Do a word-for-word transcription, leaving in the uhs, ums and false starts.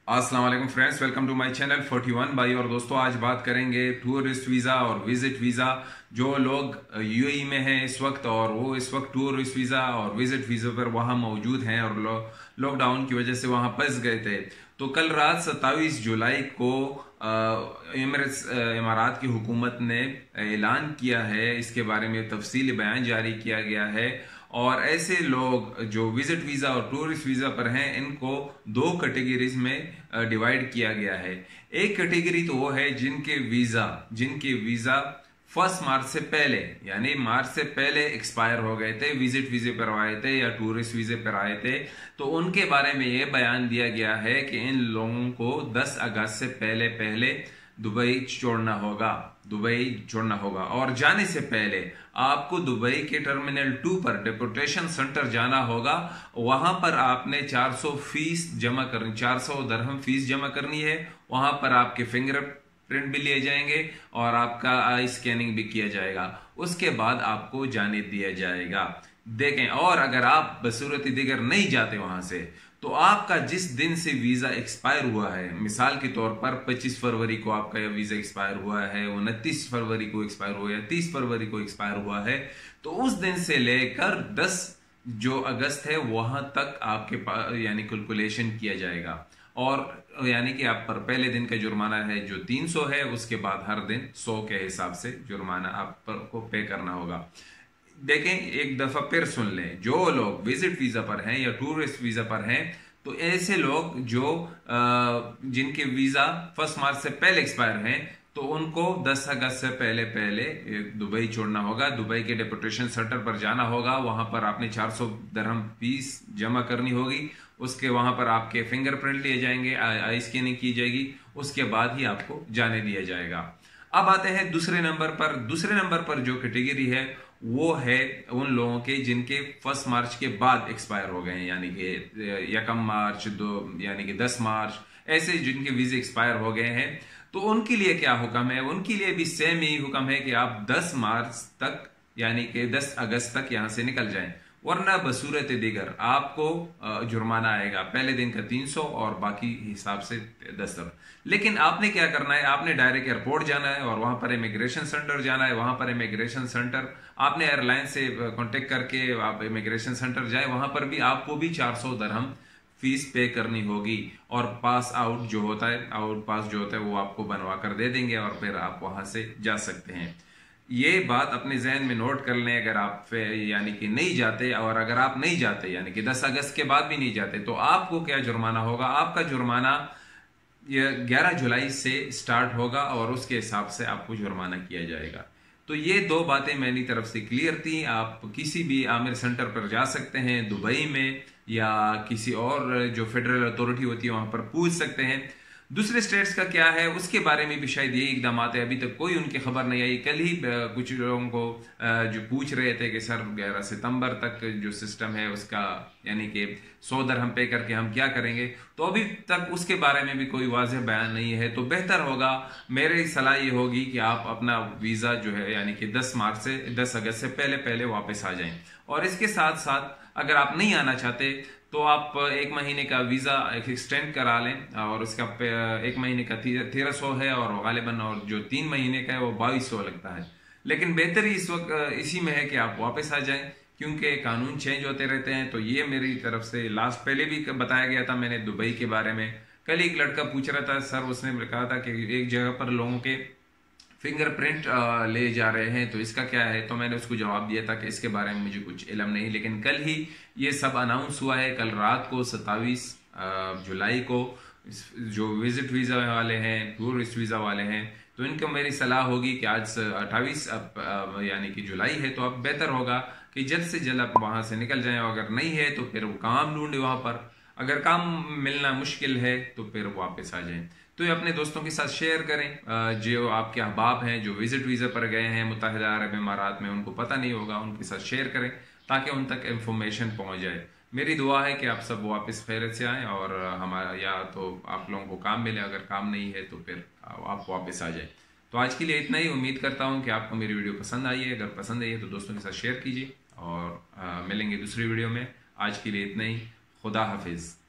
अस्सलाम वालेकुम friends, welcome to my channel forty one. भाई और दोस्तों, आज बात करेंगे टूरिस्ट वीज़ा और विजिट वीज़ा। जो लोग यूएई में हैं इस वक्त और वो इस वक्त टूरिस्ट वीज़ा और विजिट वीज़ा पर वहाँ मौजूद हैं और लो, लॉकडाउन की वजह से वहाँ फंस गए थे, तो कल रात सत्ताईस जुलाई को एमिरेट्स इमारात की हुकूमत ने ऐलान किया है। इसके बारे में तफसीली बयान जारी किया गया है और ऐसे लोग जो विजिट वीज़ा और टूरिस्ट वीज़ा पर हैं इनको दो कैटेगरीज में डिवाइड किया गया है। एक कैटेगरी तो वो है जिनके वीज़ा जिनके वीज़ा फर्स्ट मार्च से पहले यानी मार्च से पहले एक्सपायर हो गए थे, विजिट वीजे पर आए थे या टूरिस्ट वीजे पर आए थे, तो उनके बारे में ये बयान दिया गया है कि इन लोगों को दस अगस्त से पहले पहले दुबई छोड़ना होगा दुबई छोड़ना होगा और जाने से पहले आपको दुबई के टर्मिनल टू पर डिपोर्टेशन सेंटर जाना होगा। वहां पर आपने चार सौ फीस जमा करनी चार सौ दरहम फीस जमा करनी है। वहां पर आपके फिंगर प्रिंट भी लिए जाएंगे और आपका आई स्कैनिंग भी किया जाएगा। उसके बाद आपको जाने दिया जाएगा। देखें, और अगर आप बसूरत दिगर नहीं जाते वहां से, तो आपका जिस दिन से वीजा एक्सपायर हुआ है, मिसाल के तौर पर पच्चीस फरवरी को आपका वीजा एक्सपायर हुआ है, उनतीस फरवरी को एक्सपायर हुआ है, तीस फरवरी को एक्सपायर हुआ है, तो उस दिन से लेकर दस जो अगस्त है वहां तक आपके पास यानी कैलकुलेशन किया जाएगा। और यानी कि आप पर पहले दिन का जुर्माना है जो तीन सौ है, उसके बाद हर दिन सौ के हिसाब से जुर्माना आप पर को पे करना होगा। देखें, एक दफा फिर सुन लें, जो लोग विजिट वीजा पर हैं या टूरिस्ट वीजा पर हैं, तो ऐसे लोग जो जिनके वीजा फर्स्ट मार्च से पहले एक्सपायर हैं, तो उनको दस अगस्त से पहले पहले दुबई छोड़ना होगा। दुबई के डिपोर्टेशन सेंटर पर जाना होगा। वहां पर आपने चार सौ दरहम फीस जमा करनी होगी। उसके वहां पर आपके फिंगरप्रिंट लिए जाएंगे, आई स्कैनिंग की जाएगी, उसके बाद ही आपको जाने दिया जाएगा। अब आते हैं दूसरे नंबर पर। दूसरे नंबर पर जो कैटेगरी है वो है उन लोगों के जिनके फर्स्ट मार्च के बाद एक्सपायर हो गए हैं, यानी कि यकम मार्च दो यानी कि दस मार्च, ऐसे जिनके वीजे एक्सपायर हो गए हैं। तो उनके लिए क्या हुक्म है? उनके लिए भी सेम ही हुक्म है कि आप दस मार्च तक यानी कि दस अगस्त तक यहां से निकल जाएं, वरना बसूरत दिगर आपको जुर्माना आएगा। पहले दिन का तीन सौ और बाकी हिसाब से दस तक। लेकिन आपने क्या करना है? आपने डायरेक्ट एयरपोर्ट जाना है और वहां पर इमिग्रेशन सेंटर जाना है। वहां पर इमिग्रेशन सेंटर आपने एयरलाइन से कांटेक्ट करके आप इमिग्रेशन सेंटर जाए, वहां पर भी आपको भी चार सौ दरहम फीस पे करनी होगी और पास आउट जो होता है आउट पास जो होता है वो आपको बनवा कर दे देंगे और फिर आप वहां से जा सकते हैं। ये बात अपने जहन में नोट कर लें। अगर आप यानी कि नहीं जाते, और अगर आप नहीं जाते यानी कि दस अगस्त के बाद भी नहीं जाते, तो आपको क्या जुर्माना होगा? आपका जुर्माना ग्यारह जुलाई से स्टार्ट होगा और उसके हिसाब से आपको जुर्माना किया जाएगा। तो ये दो बातें मेरी तरफ से क्लियर थी। आप किसी भी आमिर सेंटर पर जा सकते हैं दुबई में, या किसी और जो फेडरल अथॉरिटी होती है वहां पर पूछ सकते हैं। दूसरे स्टेट्स का क्या है उसके बारे में भी शायद यही इकदाम है, अभी तक कोई उनकी खबर नहीं आई। कल ही कुछ लोगों को जो पूछ रहे थे कि सर ग्यारह सितंबर तक जो सिस्टम है उसका यानी कि सौ दरहम पे करके हम क्या करेंगे, तो अभी तक उसके बारे में भी कोई वाज़ेह बयान नहीं है। तो बेहतर होगा, मेरी सलाह ये होगी कि आप अपना वीज़ा जो है यानी कि दस मार्च से दस अगस्त से पहले पहले वापस आ जाएं। और इसके साथ साथ अगर आप नहीं आना चाहते तो आप एक महीने का वीजा एक्सटेंड करा लें और उसका एक महीने का तेरह सौ है और गालिबन और जो तीन महीने का है वो बाईस सौ लगता है। लेकिन बेहतर ही इस वक्त इसी में है कि आप वापस आ जाएं, क्योंकि कानून चेंज होते रहते हैं। तो ये मेरी तरफ से लास्ट पहले भी बताया गया था मैंने दुबई के बारे में। कल एक लड़का पूछ रहा था, सर उसने कहा था कि एक जगह पर लोगों के फिंगरप्रिंट ले जा रहे हैं, तो इसका क्या है? तो मैंने उसको जवाब दिया था कि इसके बारे में मुझे कुछ इल्म नहीं। लेकिन कल ही ये सब अनाउंस हुआ है, कल रात को सत्ताईस जुलाई को जो विजिट वीज़ा वाले हैं, टूरिस्ट वीज़ा वाले हैं, तो इनको मेरी सलाह होगी कि आज अट्ठाईस यानी कि जुलाई है, तो अब बेहतर होगा कि जल्द से जल्द आप वहाँ से निकल जाएं। अगर नहीं है तो फिर वो काम ढूंढे वहाँ पर, अगर काम मिलना मुश्किल है तो फिर वापस आ जाएं। तो ये अपने दोस्तों के साथ शेयर करें जो आपके अहबाब हैं जो विजिट वीज़ा पर गए हैं मुत्तहिदा अरब इमारात में, उनको पता नहीं होगा, उनके साथ शेयर करें ताकि उन तक इंफॉर्मेशन पहुंच जाए। मेरी दुआ है कि आप सब वापस खैरियत से आएँ और हमारा या तो आप लोगों को काम मिले, अगर काम नहीं है तो फिर आप वापस आ जाए। तो आज के लिए इतना ही। उम्मीद करता हूँ कि आपको मेरी वीडियो पसंद आई है। अगर पसंद आई है तो दोस्तों के साथ शेयर कीजिए और आ, मिलेंगे दूसरी वीडियो में। आज के लिए इतना ही। खुदा हाफिज़।